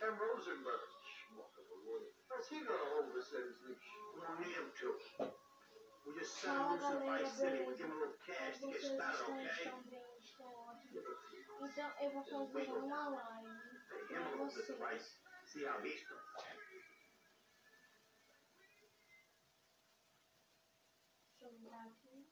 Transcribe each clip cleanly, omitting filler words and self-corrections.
Ken Rosenberg. What's he gonna hold us at his leash? We don't need him to. We just send him loose in Vice City. We give him a little cash to get started, okay? Então eu vou fazer uma live pra vocês. See how he's doing. Deixa eu mudar aqui.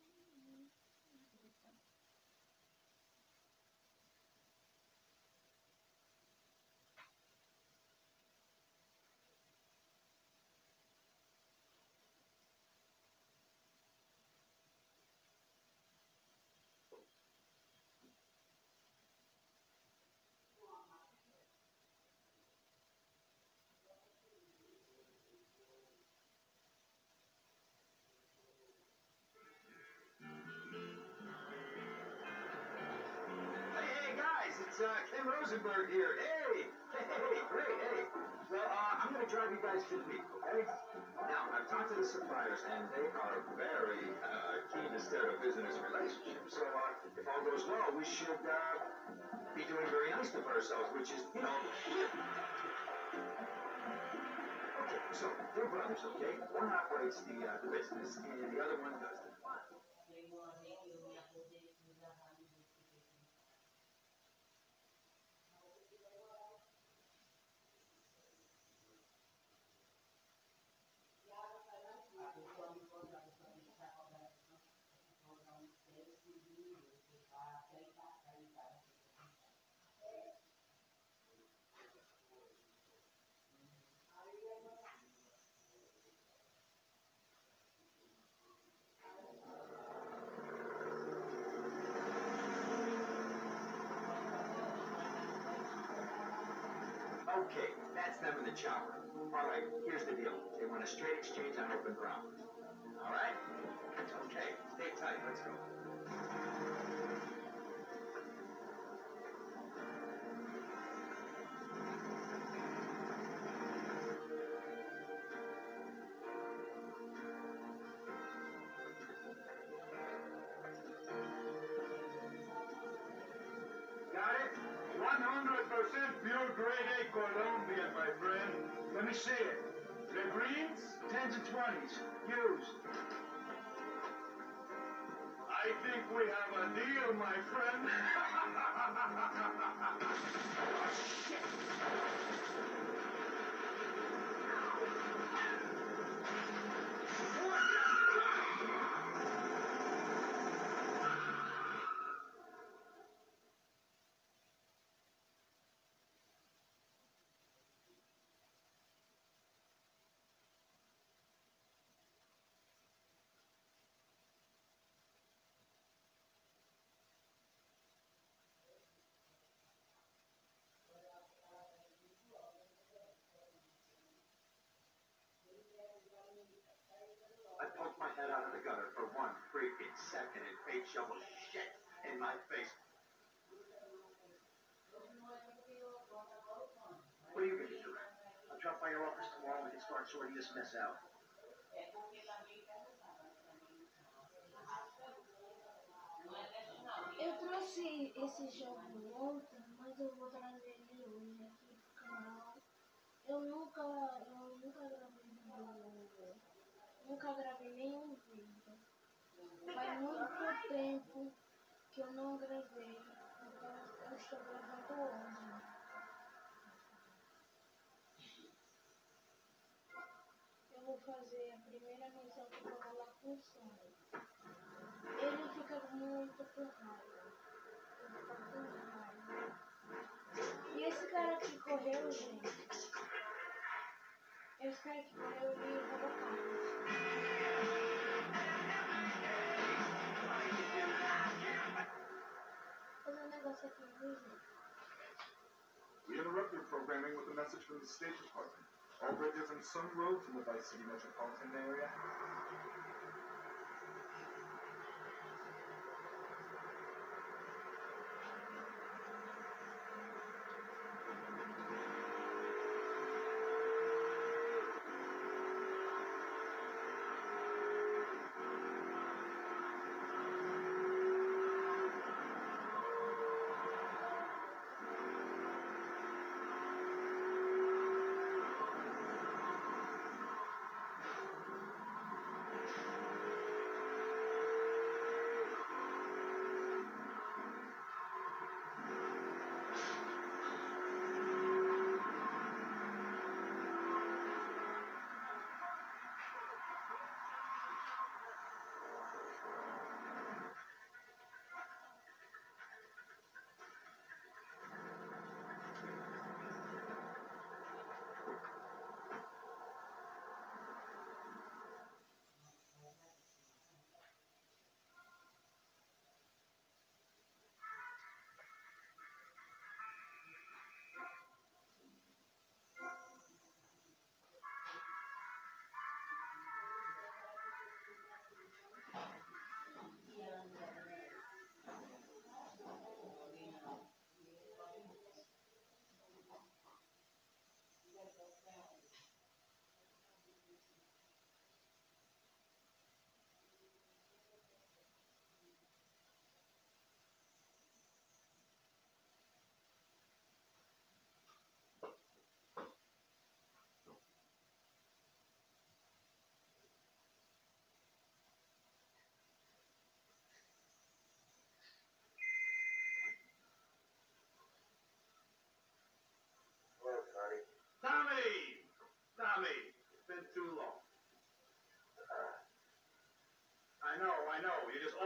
Ken Rosenberg here. Hey, great, hey. Well, I'm going to drive you guys to the meet, okay? Now, I've talked to the suppliers, and they are very keen to start a business relationship. So, if all goes well, we should be doing very nice for ourselves, which is, you know... Okay, so, they're brothers, okay? One operates the business, and the other one does the fun. Okay, that's them in the chopper. All right, here's the deal. They want a straight exchange on open ground. All right? Okay, stay tight. Let's go. Got it? 100% pure grade A Colombian, my friend. Let me see it. The greens, 10s and 20s. Used. I think we have a deal, my friend. I poked my head out of the gutter for one freaking second and fate shoveled shit in my face. What are you going to do? I'll drop by your office tomorrow and we can start sorting this mess out. Eu trouxe esse jogo ontem, mas eu vou trazer ele hoje aqui pro canal. Eu nunca gravei nenhum vídeo. Faz muito tempo que eu não gravei, então eu estou gravando hoje. Eu vou fazer a primeira missão que eu vou rolar com o Sonic. Ele fica muito com raiva. Ele fica com raiva. E esse cara que correu, gente. Esse cara que correu, ele roubou carros. Fazer um negócio aqui, viu, gente? We interrupt your programming with a message from the State Department. All bridges and some roads in the Vice City metropolitan area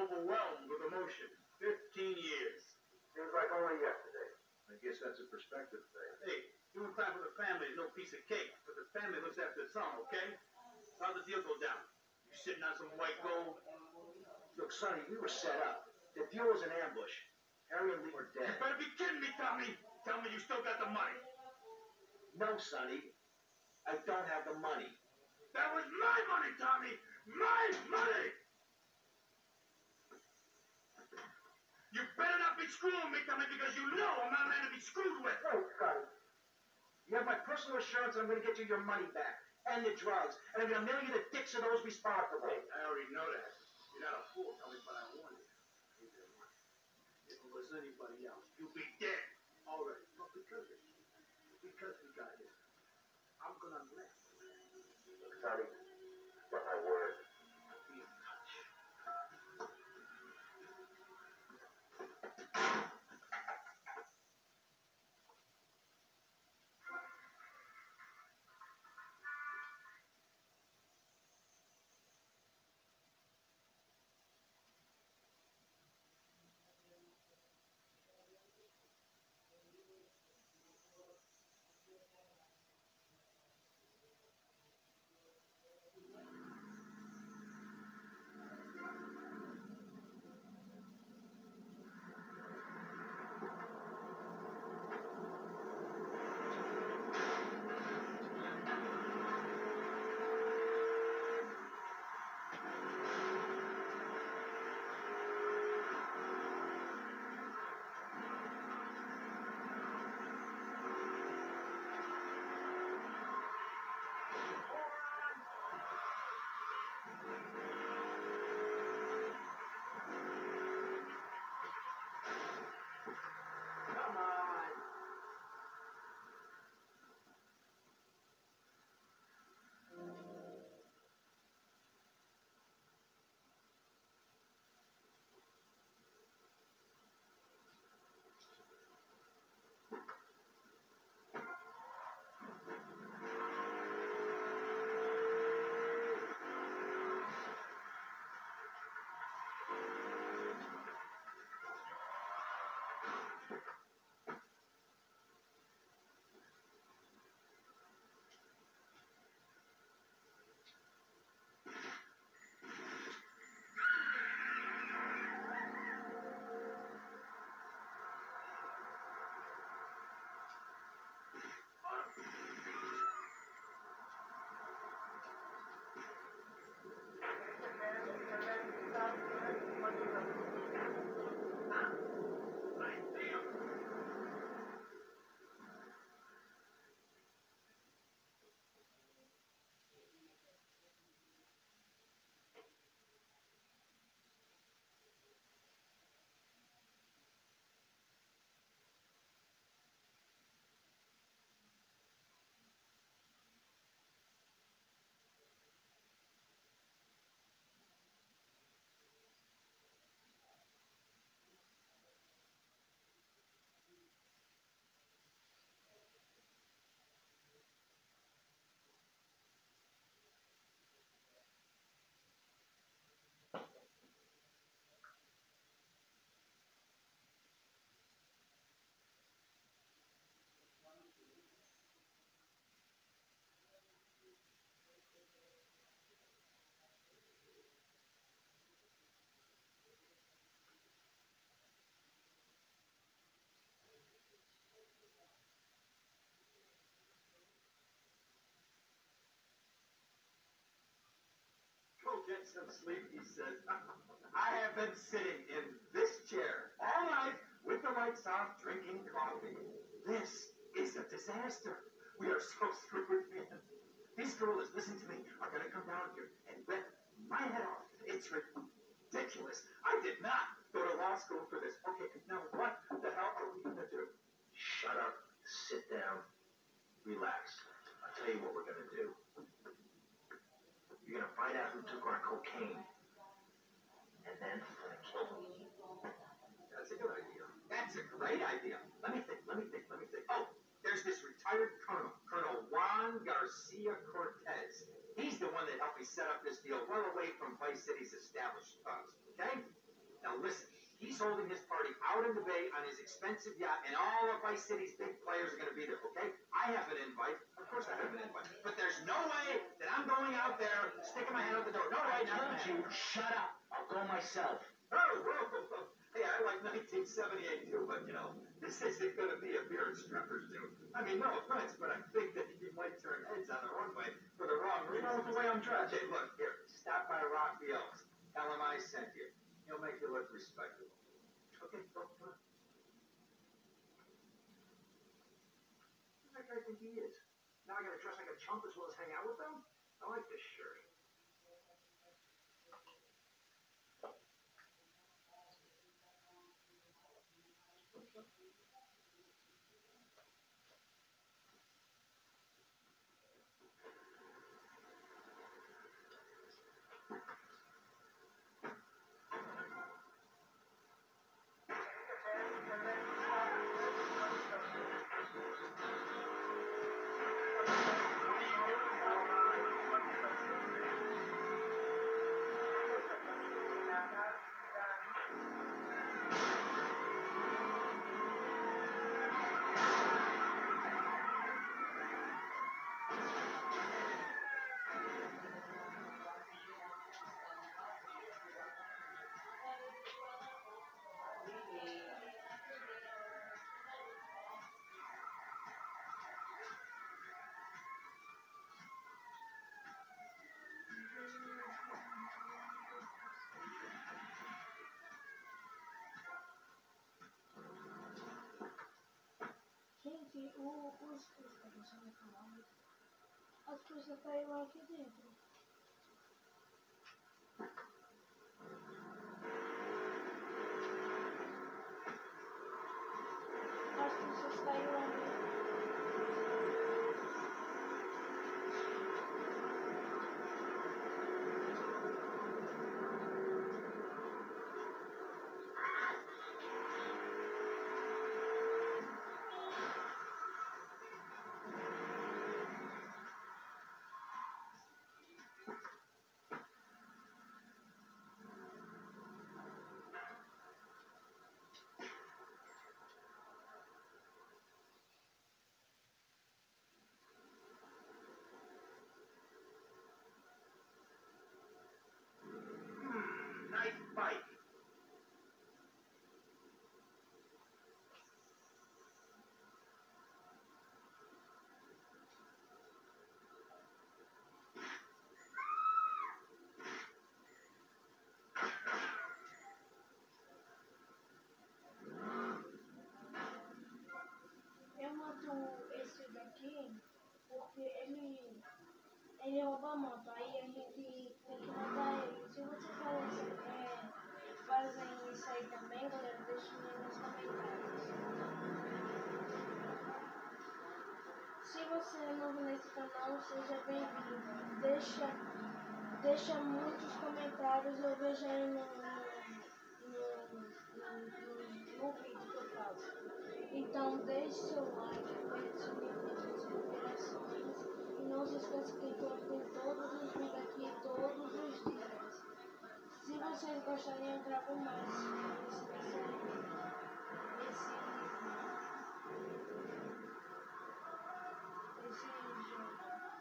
overwhelmed with emotion. 15 years. Seems like only yesterday. I guess that's a perspective thing. Hey, doing time for the family is no piece of cake, but the family looks after the son, okay? How'd the deal go down? You sitting on some white gold? Look, Sonny, we were set up. The deal was an ambush. Harry and Lee were dead. You better be kidding me, Tommy! Tell me you still got the money. No, Sonny. I don't have the money. That was my money, Tommy! My money! You better not be screwing me, Tommy, because you know I'm not a man to be screwed with. No, Sonny. You have my personal assurance I'm going to get you your money back. And the drugs. And I'm going to mail you the dicks of those responsible. Hey, I already know that. You're not a fool, Tommy, but I warn you. If it was anybody else, you'd be dead already. But because we got here, I'm gonna let Sonny, but my word. be in touch. Come on. Go get some sleep, he says. I have been sitting in this chair all night with the lights off, drinking coffee. This is a disaster. We are so screwed, man. These gorillas, listen to me, are going to come down here and rip my head off. It's ridiculous. I did not go to law school for this. Okay, now what the hell are we going to do? Shut up. Sit down. Relax. I'll tell you what we're going to do. You're going to find out who took our cocaine. And then I'm going to kill him. That's a good idea. That's a great idea. Let me think. Oh, there's this retired colonel, Colonel Juan Garcia Cortez. He's the one that helped me set up this deal well away from Vice City's established thugs, okay? Now listen, he's holding his party out in the bay on his expensive yacht, and all of Vice City's big players are going to be there, okay? I have an invite. Of course I have an invite. But there's no way that I'm going out there sticking my head out the door. No way, not You shut up. I'll go myself. Oh, whoa. Hey, I like 1978 too, but you know, this isn't going to be a beer and strippers do. I mean, no offense, but I think that you might turn heads on the runway for the wrong reason. You know, the way I'm dressed. Hey, look, here, stop by Raphael's. Tell him I sent you. He'll make you look respectable. Okay, go on. Who does that guy think he is? Now I gotta dress like a chump as well as hang out with them? I like this shirt. Gente, os as coisas caíram aqui dentro. As coisas caíram aqui. Nice bike. Eu mato esse daqui porque ele rouba a moto. Aí a gente tem que matar ele. Se vocês fazem isso aí também, galera, deixem nos comentários. Se você é novo nesse canal, seja bem-vindo. Deixa muitos comentários, eu vejo aí no vídeo que eu faço. Então deixe seu like, compartilhe as publicações e não se esqueça que eu tenho todos os vídeos aqui todos os dias. Se vocês gostarem, eu gravo mais esse jogo.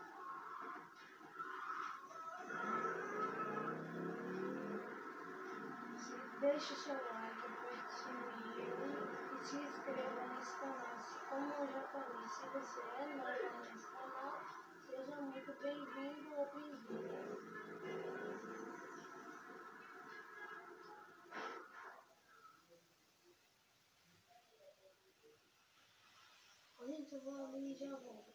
Deixe seu like, compartilhe e se inscreva nesse canal. Como eu já falei, se você é novo nesse canal, seja muito bem-vindo ou bem-vinda. Gente, eu vou ali e já volto.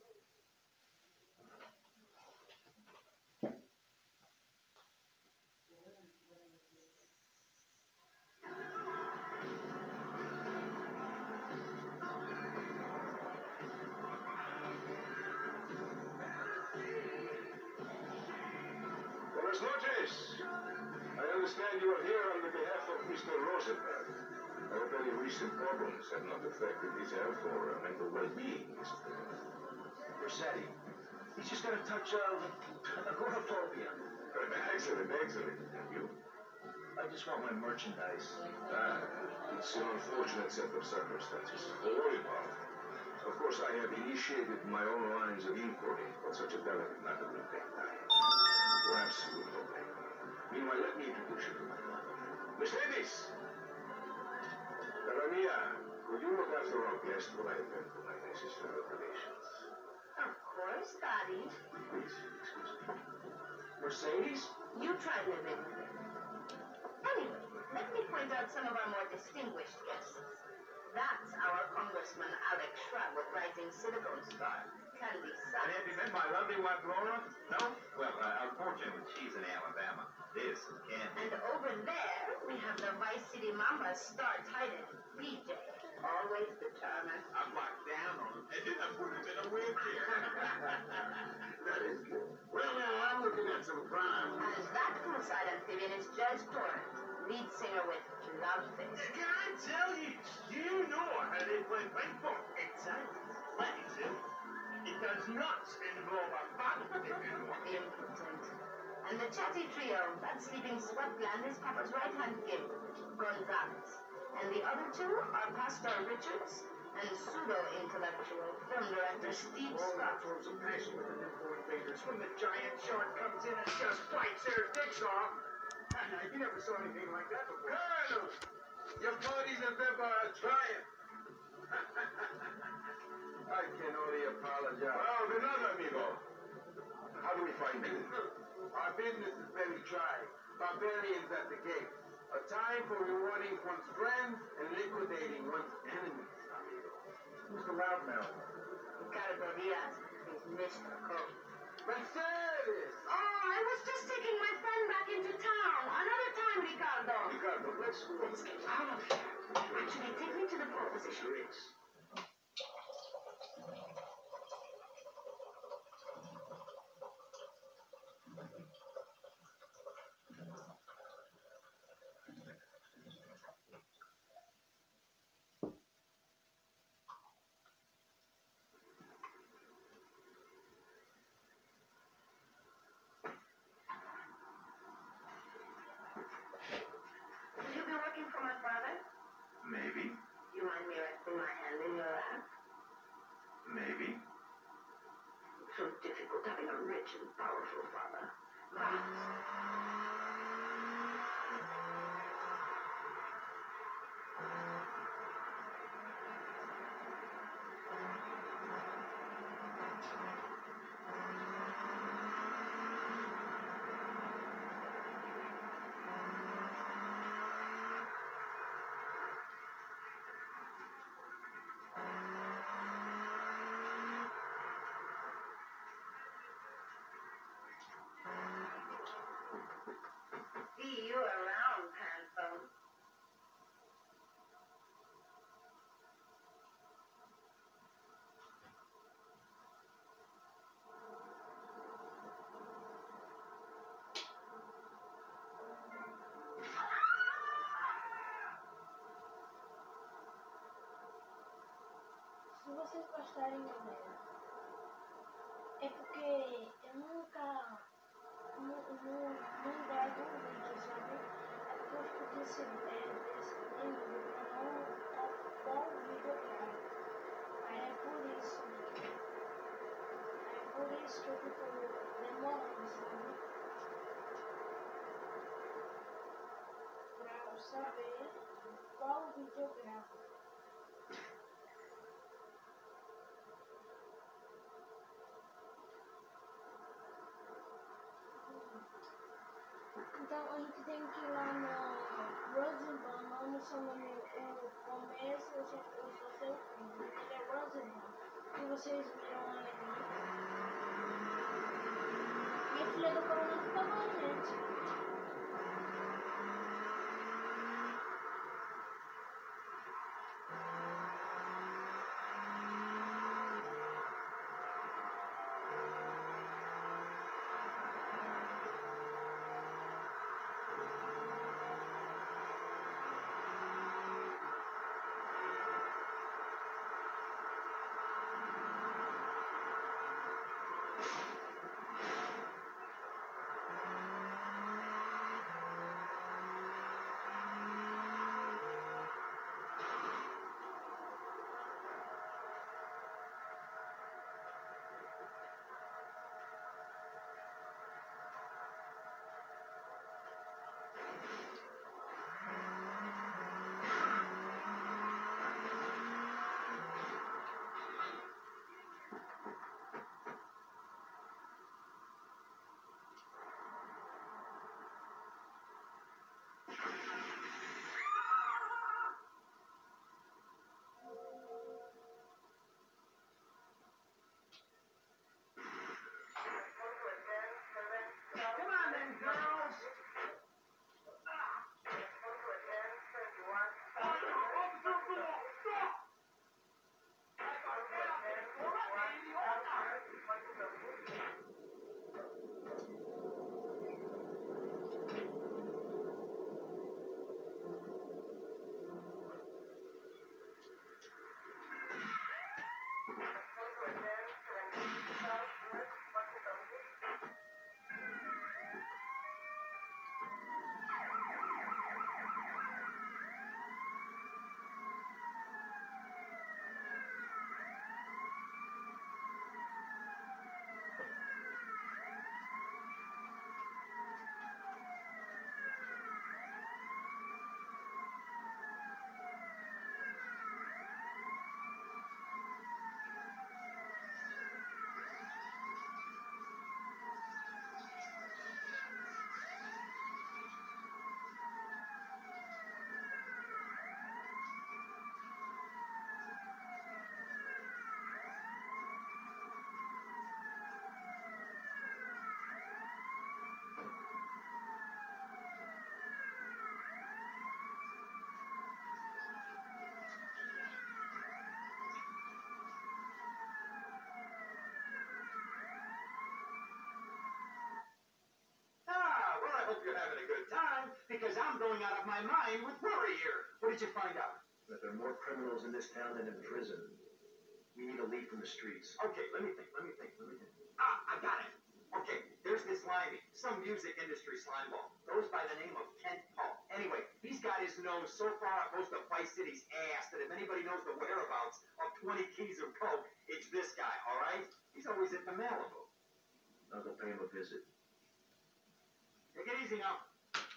Buenas noches. I understand you are here on the behalf of Mr. Rosenberg. I hope any recent problems have not affected his health or mental well-being, Mr. Rossetti. He's just got a touch of agoraphobia. Excellent. And you? I just want my merchandise. It's an unfortunate set of circumstances. Don't worry about it. Of course, I have initiated my own lines of importing, but such a delicate matter will take time. Perhaps you will help me. Meanwhile, let me introduce you to my mother. Miss Davis! Mia, could you look after our guest while I attend to my necessary operations? Of course, Daddy. Please, excuse me. Mercedes? You try living with it. Anyway, let me point out some of our more distinguished guests. That's our Congressman Alex Shrub with Rising Silicon Star, Candy And Sun. have you met my lovely wife, Laura? No? Well, unfortunately, she's in Alabama. This is Candy. And over there, we have the Vice City Mama, Star Titan, BJ. Always determined. I'm locked down on him, and then I put him in a wheelchair. That is good. Well, now, I'm looking at some crime. And that poolside amphibian is Judge Torrance, lead singer with Love Face. Can I tell you, you know how they play baseball. Exactly. Listen, it does not involve a body anymore. Impotent. And the chatty trio, that sleeping sweatland is Papa's right-hand gift, Gonzalez. And the other two are Pastor Richards and pseudo-intellectual film director Steve Scott. Throw some passion with the newborn invaders when the giant shark comes in and just bites their dicks off. You never saw anything like that before. Colonel! Your party's a member of Triumph. I can only apologize. Well, de nada, amigo. How do we find you? Our business is very trying. Barbarians at the gate. A time for rewarding one's friends and liquidating one's enemies, amigo. Who's the loudmouth? Ricardo Diaz is Mr. Cole. Mercedes! Oh, I was just taking my friend back into town. Another time, Ricardo. Ricardo, let's Get out of here. Actually, take me to the pole position. drinks. Will you be working for my father? Maybe. You mind me resting my hand in your lap? Maybe. It's so difficult having a rich and powerful father. See you around, handsome. Se vocês gostarem da ideia, é porque eu nunca não gravo um vídeo, sabe? É porque eu fico decidindo pra não qual vídeo eu gravo. Aí é por isso. É por isso que eu fico demorando, sabe? Pra eu saber qual vídeo eu gravo. Então a gente tem que ir lá no Rosenbaum, não no seu nome, o começo, eu sou seu filho, ele é Rosenbaum, que vocês viram aí. E a filha do coronel fica com a gente. you're having a good time, because I'm going out of my mind with worry here. What did you find out? That there are more criminals in this town than in prison. We need a lead from the streets. Okay, let me think. Ah, I got it. Okay, there's this limey, some music industry slimeball. Goes by the name of Kent Paul. Anyway, he's got his nose so far up most of Vice City's ass that if anybody knows the whereabouts of 20 keys of coke, it's this guy, all right? He's always at the Malibu. I'll go pay him a visit. Take it easy now.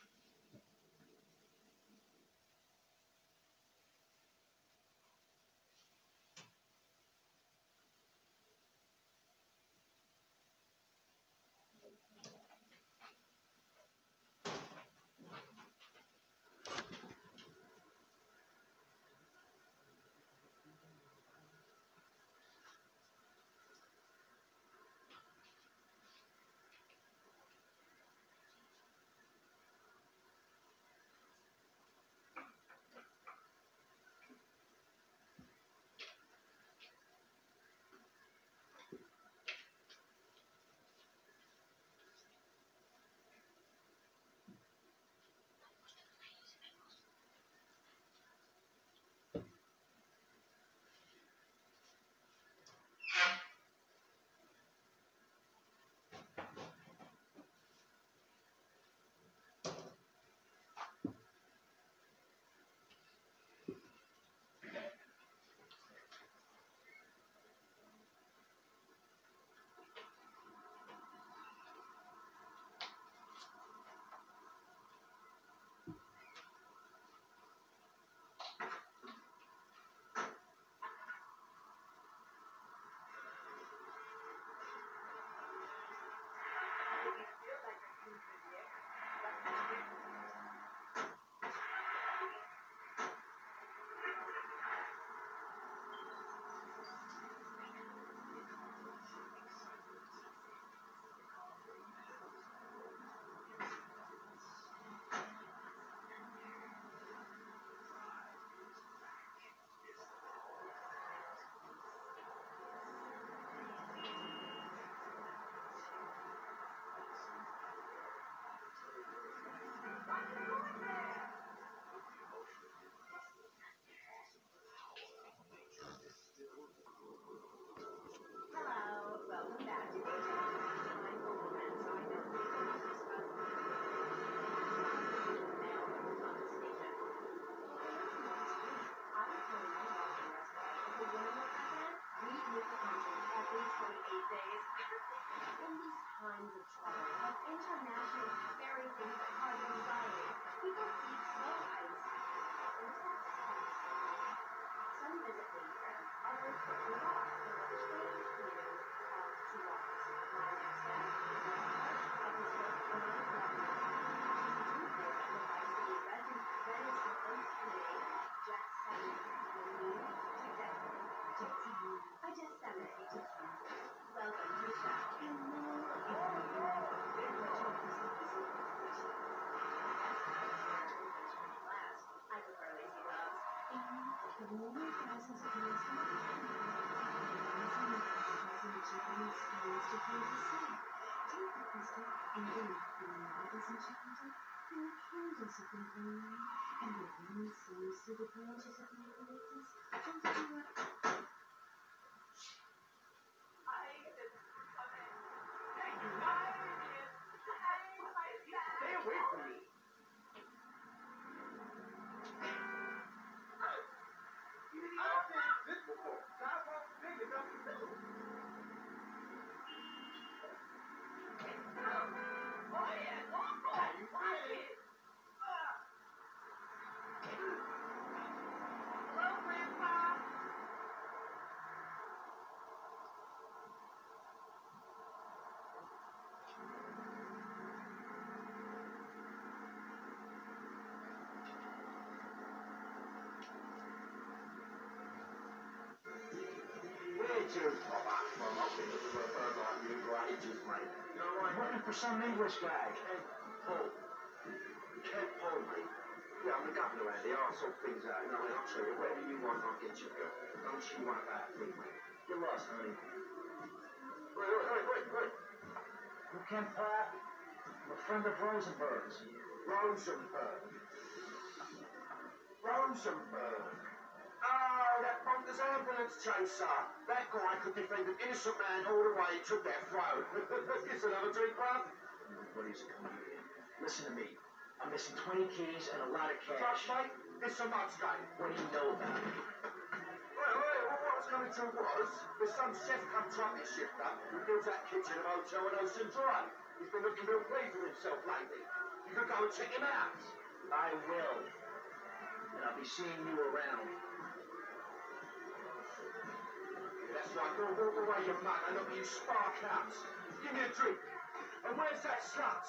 Stay away from me. I've been this before. Sidewalk big enough to do. Oh yeah, long boy. You ready? Hello, Grandpa. I'm looking for some English guy. Kent Paul. Kent Paul, mate. Yeah, I'm the governor around here. I'll sort things out. You know, I'll show you whatever you want, I'll get you. Don't you want that thing, mate? You're lost, honey. Wait. You Kent Paul? I'm a friend of Rosenberg's. Rosenberg. Rosenberg. Oh, that bonkers ambulance chaser. That guy could defend an innocent man all the way to death row. It's another drink, bruv. Everybody's coming here. Listen to me. I'm missing 20 keys and a lot of cash. Trust, mate, it's a mud's game. What do you know about it? Well, what I was coming to was, there's some chef come trumpet shifter who builds that kitchen and hotel in Ocean Drive. He's been looking real pleased with himself lately. You could go and check him out. I will. And I'll be seeing you around. That's right, go walk away, you mug, and look at you spark out. Give me a drink. And where's that slut?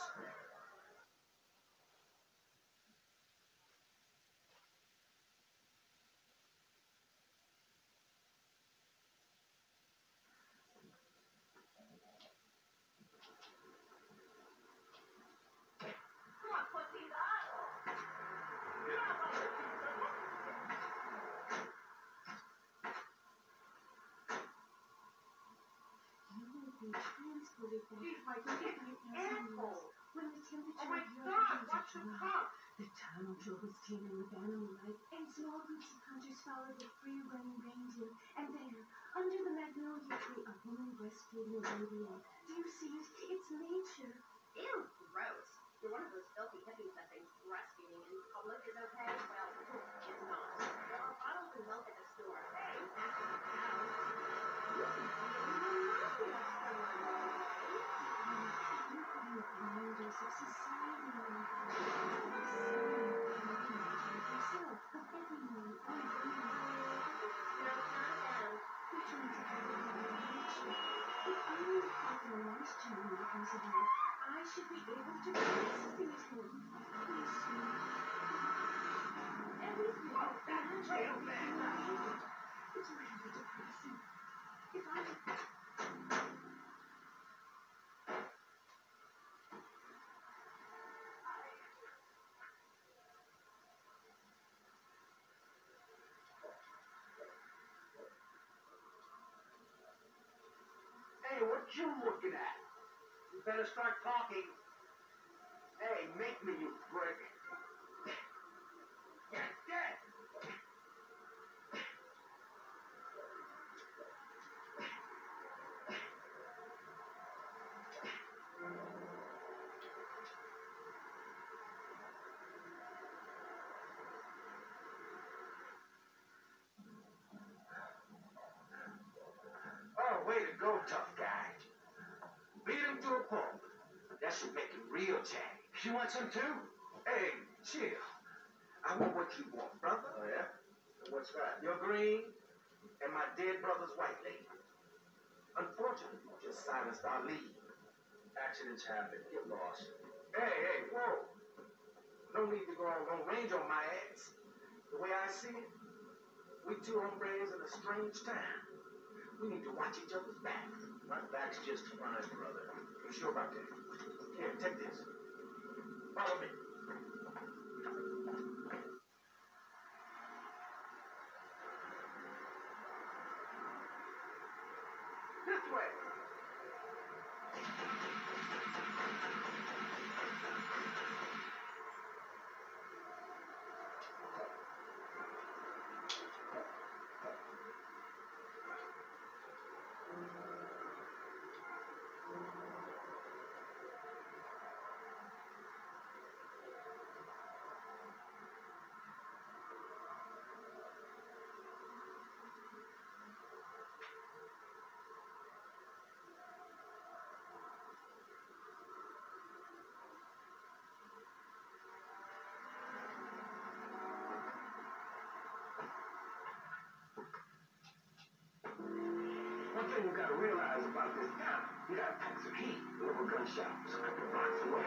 Transported back by the asshole. When the temperature Oh my of your God, body watch the dropped, pump. the tunnel drove was teeming with animal life, and small groups of hunters followed the free-running reindeer. And there, under the magnolia tree, a woman breastfeeding a baby. Do you see it? It's nature. Ew, gross. You're one of those filthy hippies that thinks breastfeeding in public is okay. Well, it's not. There are bottles of milk at the store. Hey, pass it down. Reminders of society. Yourself, of everyone, all we're trying to have a conversation. If only the popular lunch channel becomes about, I should be able to breastfeed him. Please, everything. It's really depressing. If I Hey, what you looking at? You better start talking. Hey, make me, you prick. Get. Oh, way to go, tough guy. Beat him to a pulp. That should make him real jagged. You want some too? Hey, chill. I want what you want, brother. Oh, yeah? What's that? Your green and my dead brother's white lady. Unfortunately, you just silenced our lead. Accidents happen. Get lost. Hey, whoa. No need to go on range on my ass. The way I see it, we two hombres in a strange time. We need to watch each other's backs. My back's just fine, brother. You sure about that? Here, take this. Follow me. This way. One thing you gotta realize about this town, you got packs of heat, little gun shops, a couple blocks away.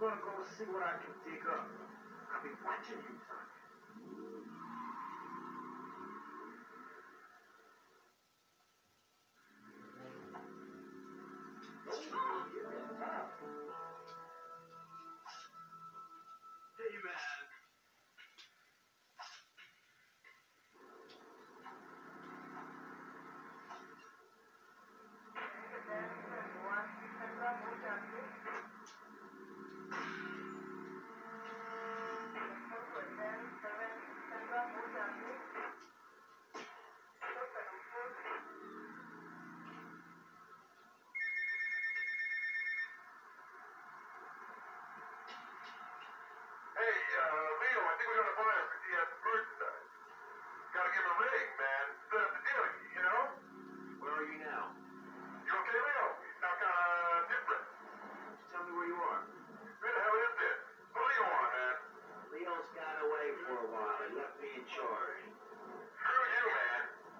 gonna go see what I can dig up. I'll be watching you, son. Hey, man. Leo, I think we got a buyer for DS merchandise. Gotta give him a ring, man. The deal, you know? Where are you now? You okay, Leo? You sound kinda different. Tell me where you are. Who the hell is this? What do you want, man? Leo's got away for a while. He left me in charge. Screw you, man.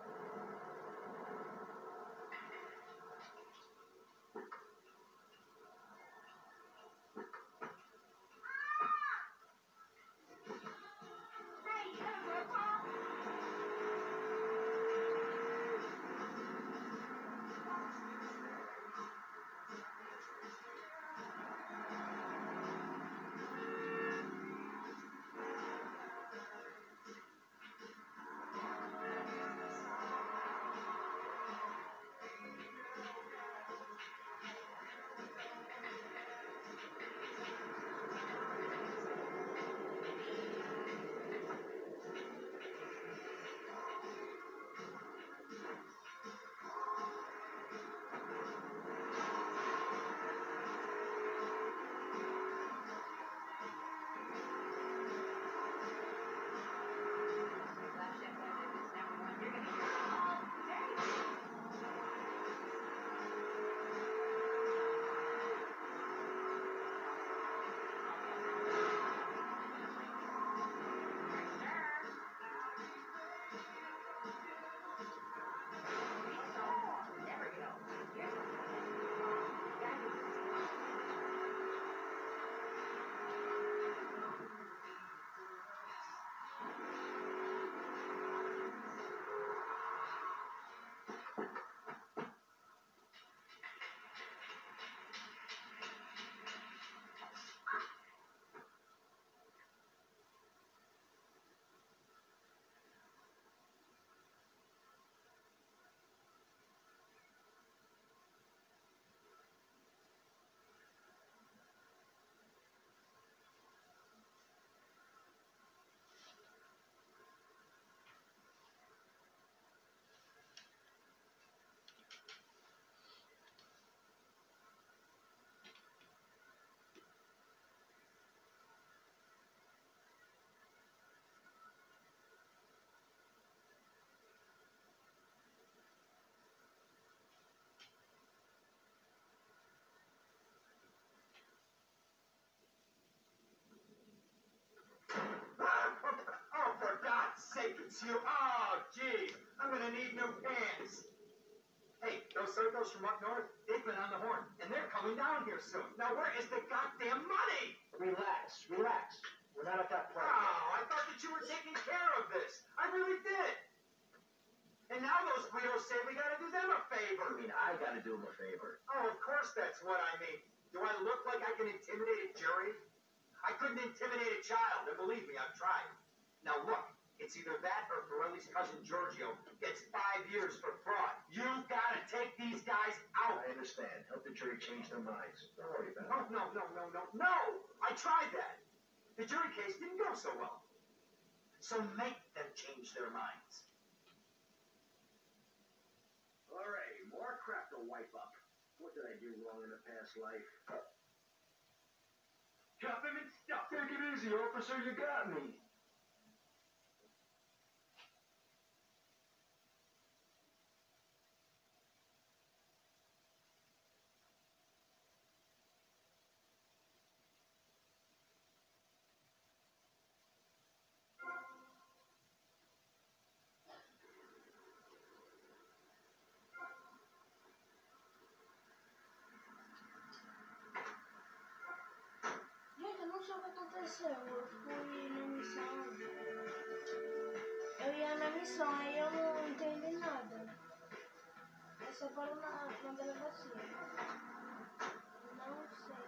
Oh, for God's sake, it's you. Oh, gee, I'm gonna need new pants. Hey, those circles from up north, they've been on the horn, and they're coming down here soon. Now, where is the goddamn money? Relax, relax. We're not at that point. Oh, I thought that you were taking care of this. I really did. And now those guidos say we gotta do them a favor. I mean, I gotta do him a favor. Oh, of course that's what I mean. Do I look like I can intimidate a jury? I couldn't intimidate a child, and believe me, I've tried. Now look, it's either that or Pirelli's cousin Giorgio gets 5 years for fraud. You've gotta take these guys out. I understand. Help the jury change their minds. Don't worry about it. No! I tried that. The jury case didn't go so well. So make them change their minds. Alright, more crap to wipe up. What did I do wrong in a past life? Cuff him and stuff. Take it easy, officer. You got me. aconteceu? Eu fui na missão. Eu ia na missão, aí eu não entendi nada. Eu só paro na delegacia. Não sei.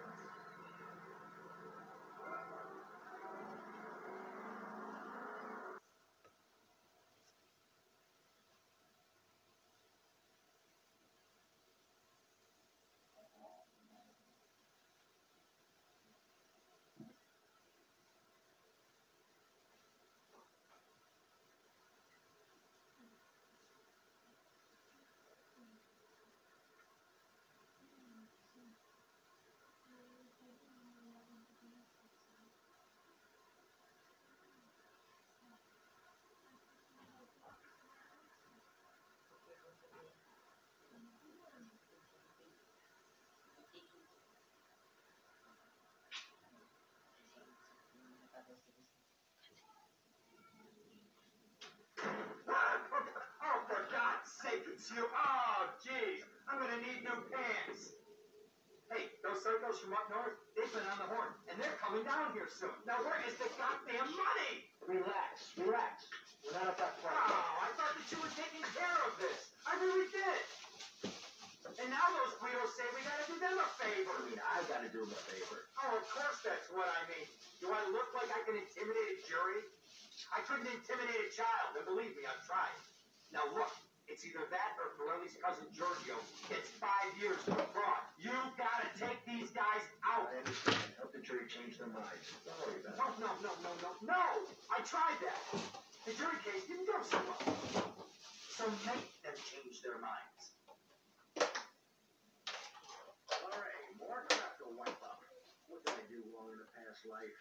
Oh, for God's sake, it's you. Oh, geez. I'm gonna need new pants. Hey, those circles from up north, they've been on the horn, and they're coming down here soon. Now, where is the goddamn money? Relax, relax. We're not at that point. Oh, I thought that you were taking care of this. I really did. And now those Guidos say we gotta do them a favor. I mean, I gotta do him a favor. Oh, of course that's what I mean. Do I look like I can intimidate a jury? I couldn't intimidate a child, and believe me, I've tried. Now look, it's either that or Pirelli's cousin Giorgio gets 5 years for fraud. You gotta take these guys out. I understand. Help the jury change their minds. Don't worry about it. No! I tried that. The jury case didn't go so well. So make them change their minds. All right, more crap to wipe up. What did I do wrong in a past life?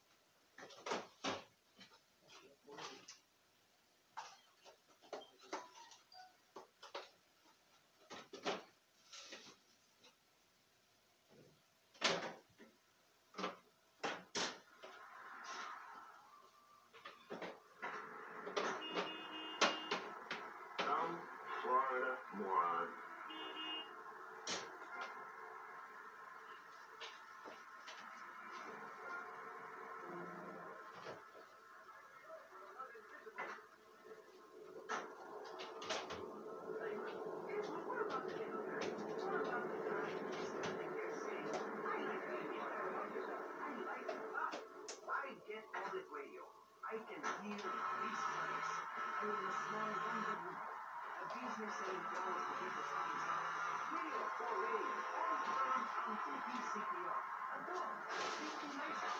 Florida moron. I can hear these place. I will smell wonderful. A business ain't going to be the same. 3 or 4 ladies, all turned onto BCPR. A dog, 50 later.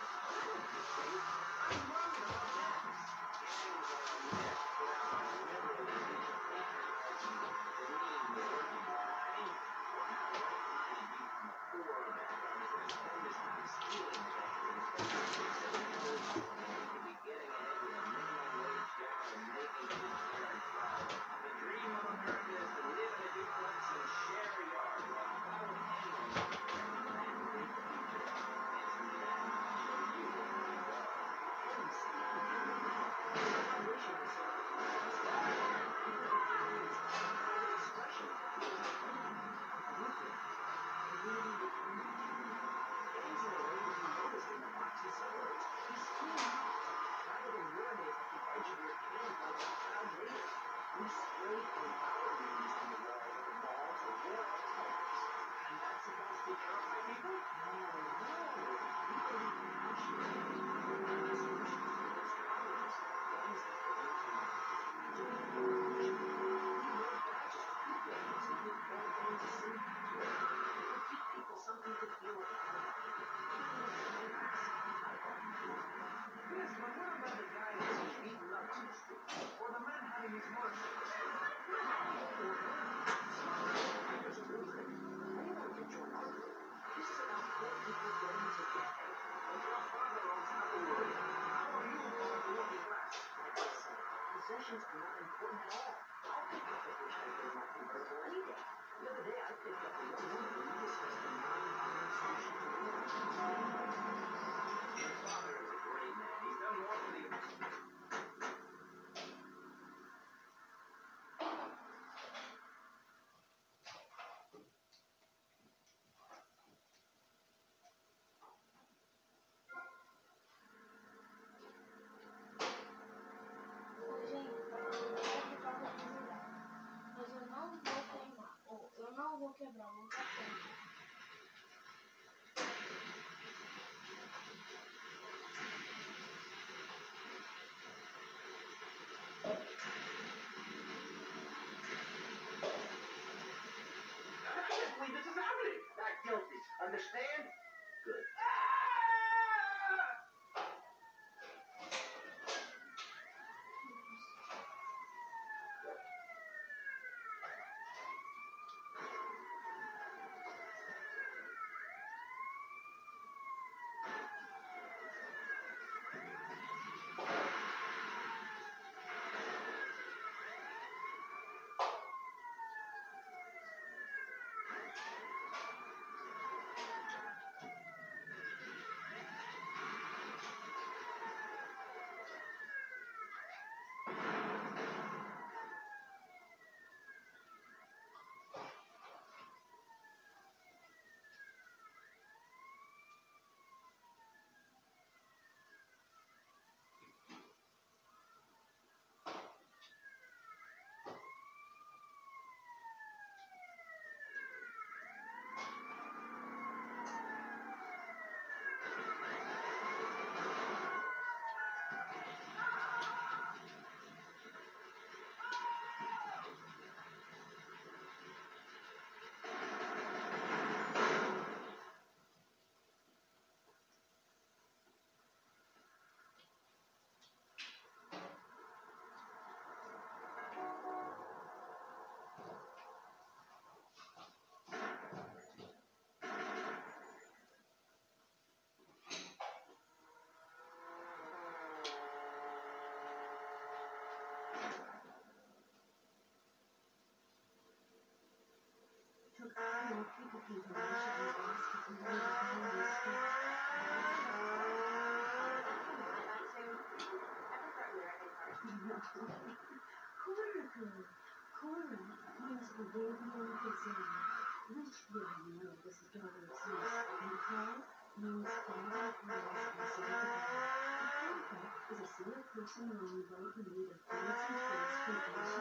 I'm worried about that. Possessions are not important at all. I'll pick up the hitchhiker in my convertible any day. The other day I picked up the one and we discussed the non-violent solution to the war. Your father is a great man. He's done more for the quebrar, vamos pra frente. I can't believe this is happening. Not guilty. Understand? Good. People came to worship and ask if you wanted to find these streets. Cora means Arabian cuisine, which you know this is daughter of Zeus, and Paul means father of Papa is a single person on the boat who made of fancy clothes from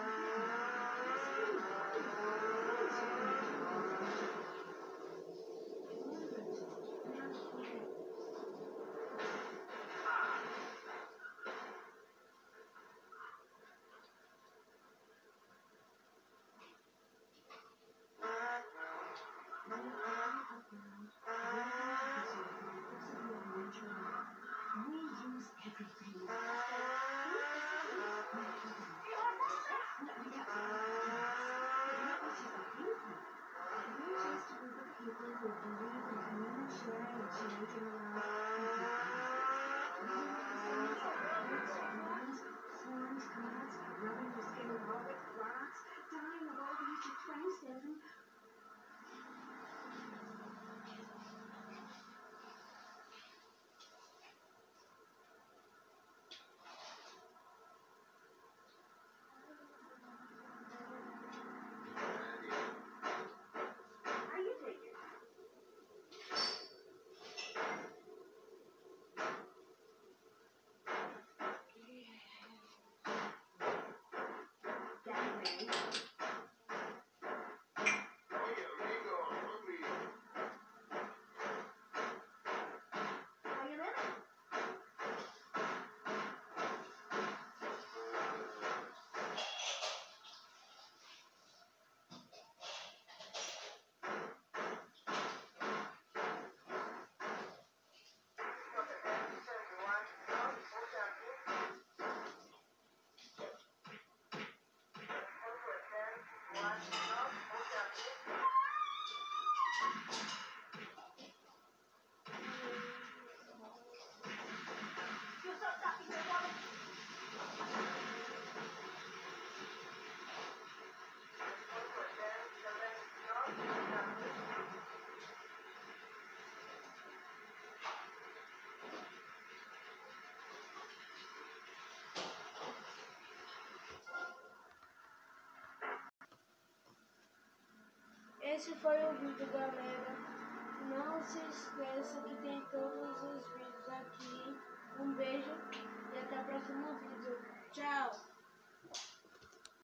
Esse foi o vídeo, galera. Não se esqueça que tem todos os vídeos aqui. Um beijo e até o próximo vídeo. Tchau!